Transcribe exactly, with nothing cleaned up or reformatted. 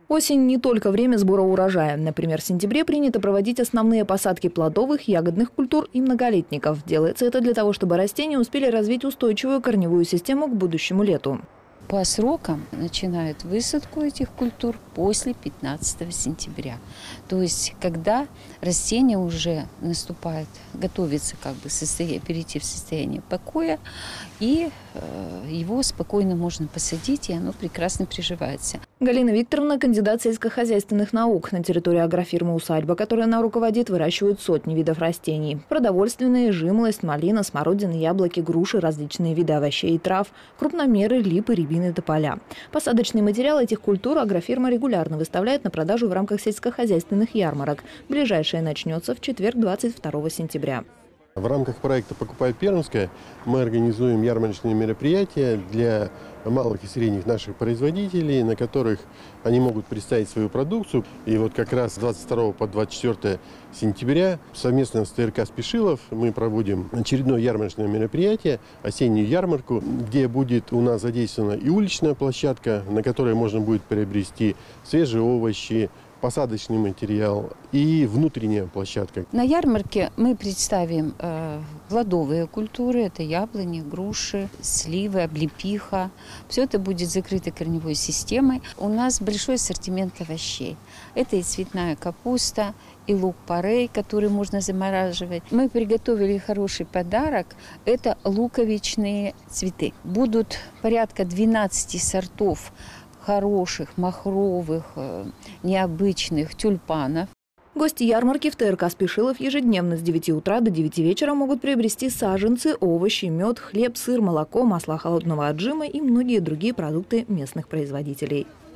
Осень не только время сбора урожая. Например, в сентябре принято проводить основные посадки плодовых, ягодных культур и многолетников. Делается это для того, чтобы растения успели развить устойчивую корневую систему к будущему лету. По срокам начинают высадку этих культур после пятнадцатого сентября. То есть, когда растение уже наступает, готовится как бы состояние, перейти в состояние покоя, и э, его спокойно можно посадить, и оно прекрасно приживается. Галина Викторовна – кандидат сельскохозяйственных наук. На территории агрофирмы «Усадьба», которой она руководит, выращивают сотни видов растений. Продовольственные, жимолость, малина, смородина, яблоки, груши, различные виды овощей и трав, крупномеры, липы, рябины, тополя. Посадочный материал этих культур агрофирма регулярно выставляет на продажу в рамках сельскохозяйственных ярмарок. Ближайшее начнется в четверг, двадцать второго сентября. В рамках проекта «Покупай Пермское» мы организуем ярмарочные мероприятия для малых и средних наших производителей, на которых они могут представить свою продукцию. И вот как раз с двадцать второго по двадцать четвёртое сентября совместно с ТРК «Спешилов» мы проводим очередное ярмарочное мероприятие, осеннюю ярмарку, где будет у нас задействована и уличная площадка, на которой можно будет приобрести свежие овощи, посадочный материал и внутренняя площадка. На ярмарке мы представим э, плодовые культуры, это яблони, груши, сливы, облепиха. Все это будет закрыто корневой системой. У нас большой ассортимент овощей. Это и цветная капуста, и лук-порей, который можно замораживать. Мы приготовили хороший подарок. Это луковичные цветы. Будут порядка двенадцати сортов хороших, махровых, необычных тюльпанов. Гости ярмарки в ТРК «Спешилов» ежедневно с девяти утра до девяти вечера могут приобрести саженцы, овощи, мед, хлеб, сыр, молоко, масло холодного отжима и многие другие продукты местных производителей.